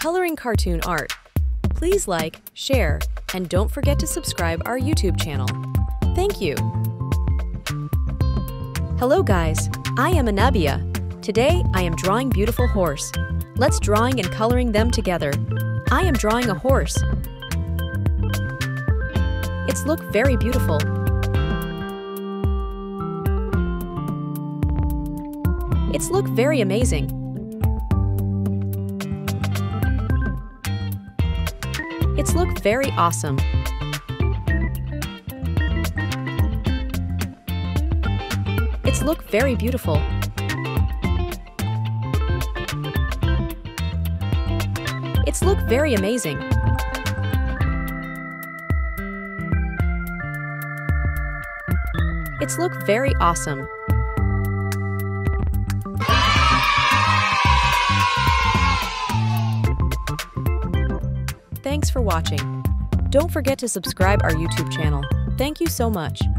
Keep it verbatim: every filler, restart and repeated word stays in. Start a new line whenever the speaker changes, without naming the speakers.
coloring cartoon art. Please like, share, and don't forget to subscribe our YouTube channel. Thank you. Hello guys, I am Anabia. Today I am drawing beautiful horse. Let's drawing and coloring them together. I am drawing a horse. It's look very beautiful. It's look very amazing. It's look very awesome. It's look very beautiful. It's look very amazing. It's look very awesome. Thanks for watching. Don't forget to subscribe our YouTube channel. Thank you so much.